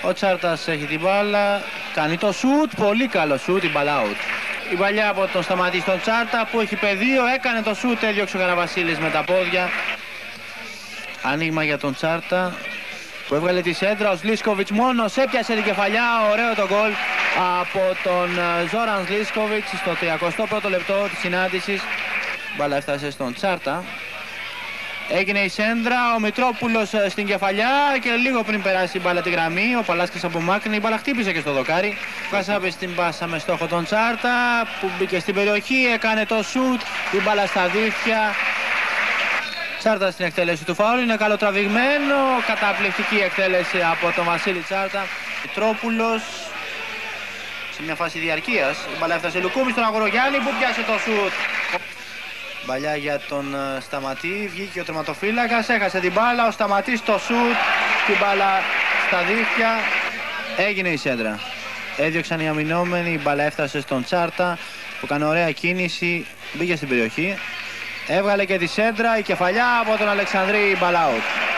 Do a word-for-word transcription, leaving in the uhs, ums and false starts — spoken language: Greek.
Ο Τσάρτας έχει την μπάλα, κάνει το σουτ, πολύ καλό σουτ, η μπάλα out. Η παλιά από τον Σταματή στον Τσάρτα που έχει πεδίο, έκανε το σουτ, έδιωξε ο Καραβασίλης με τα πόδια. Ανοίγμα για τον Τσάρτα που έβγαλε τη σέντρα, ο Σλίσκοβιτς μόνος έπιασε την κεφαλιά, ωραίο το γκολ από τον Ζόραν Σλίσκοβιτς στο τριακοστό πρώτο λεπτό της συνάντησης. Μπάλα έφτασε στον Τσάρτα. Έγινε η σέντρα, ο Μητρόπουλος στην κεφαλιά και λίγο πριν περάσει η μπάλα τη γραμμή, ο Παλάσκας απομάκρυνε, η μπάλα χτύπησε και στο δοκάρι. Κασάπης την πάσα με στόχο τον Τσάρτα που μπήκε στην περιοχή, έκανε το σουτ, η μπάλα στα δίχτυα. Τσάρτα στην εκτέλεση του φάουλ, είναι καλοτραβηγμένο, καταπληκτική εκτέλεση από τον Βασίλη Τσάρτα. Μητρόπουλος σε μια φάση διαρκείας, η μπάλα έφτασε Λουκούμι στον Αγορογιάννη που πιάσε το σουτ. Μπαλιά για τον Σταματή, βγήκε ο τερματοφύλακας, έχασε την μπάλα, ο Σταματής το σουτ, την μπάλα στα δίχτυα, έγινε η σέντρα. Έδιωξαν οι αμυνόμενοι, η μπάλα έφτασε στον Τσάρτα που έκανε ωραία κίνηση, μπήκε στην περιοχή, έβγαλε και τη σέντρα, η κεφαλιά από τον Αλεξανδρή, μπάλα out.